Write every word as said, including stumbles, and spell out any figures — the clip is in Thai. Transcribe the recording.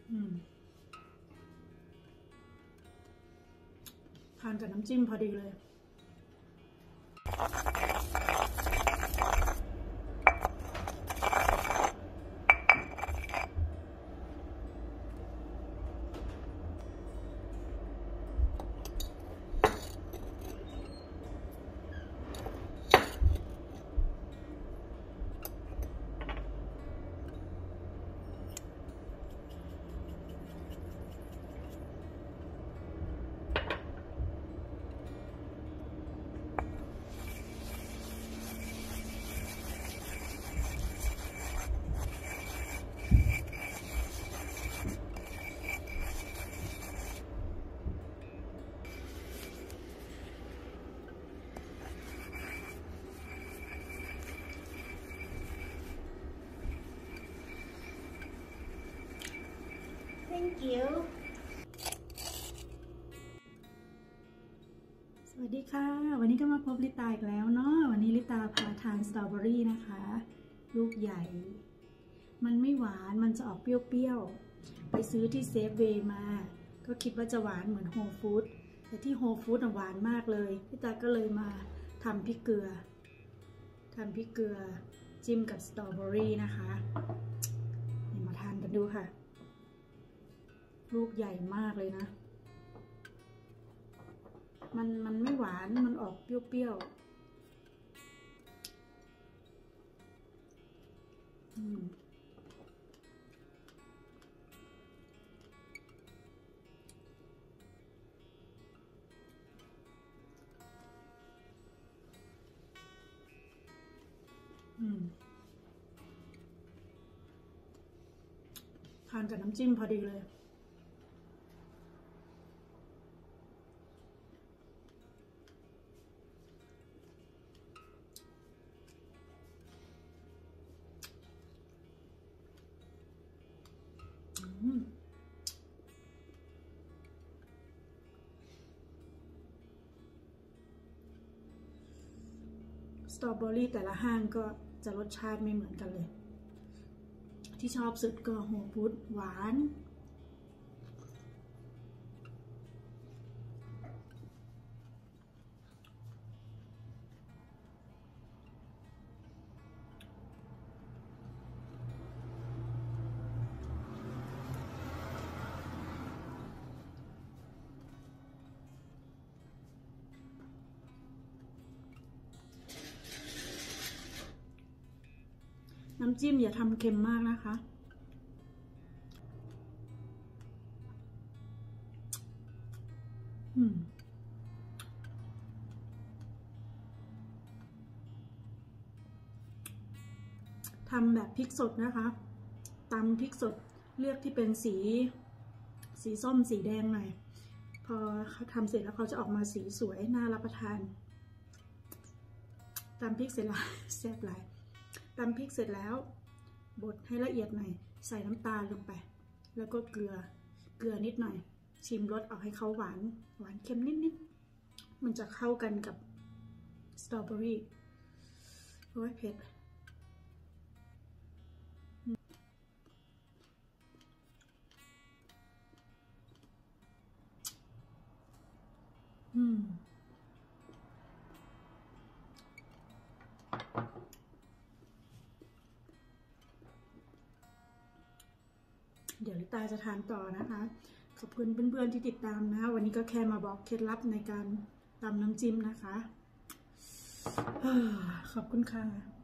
อืมทานกับน้ำจิ้มพอดีเลยThank you สวัสดีค่ะวันนี้ก็มาพบลิตาอีกแล้วเนาะวันนี้ลิตาพาทานสตรอเบอรี่นะคะลูกใหญ่มันไม่หวานมันจะออกเปรี้ยวๆไปซื้อที่เซฟเวย์มาก็คิดว่าจะหวานเหมือนโฮลฟู้ดแต่ที่โฮลฟู้ดหวานมากเลยลิตาก็เลยมาทำพริกเกลือทำพริกเกลือจิ้มกับสตรอเบอรี่นะคะนี่มาทานกันดูค่ะลูกใหญ่มากเลยนะมันมันไม่หวานมันออกเปรี้ยวๆอืมอืมทานกับน้ำจิ้มพอดีเลยสตรอเบอรี่แต่ละห้างก็จะรสชาติไม่เหมือนกันเลยที่ชอบสุดก็โฮลฟู้ดหวานน้ำจิ้มอย่าทำเค็มมากนะคะอืมทำแบบพริกสดนะคะตำพริกสดเลือกที่เป็นสีสีส้มสีแดงหน่อยพอเขาทำเสร็จแล้วเขาจะออกมาสีสวยน่ารับประทานตำพริกเสร็จแล้วแซ่บหลายตำพริกเสร็จแล้วบดให้ละเอียดหน่อยใส่น้ำตาลลงไปแล้วก็เกลือเกลือนิดหน่อยชิมรสเอาให้เขาหวานหวานเค็มนิดๆมันจะเข้ากันกับสตรอเบอรี่โอ้ยเผ็ดอืมเดี๋ยวลิตาจะทานต่อนะคะขอบคุณเพื่อนๆที่ติดตามนะวันนี้ก็แค่มาบอกเคล็ดลับในการตำน้ำจิ้มนะคะขอบคุณค่ะ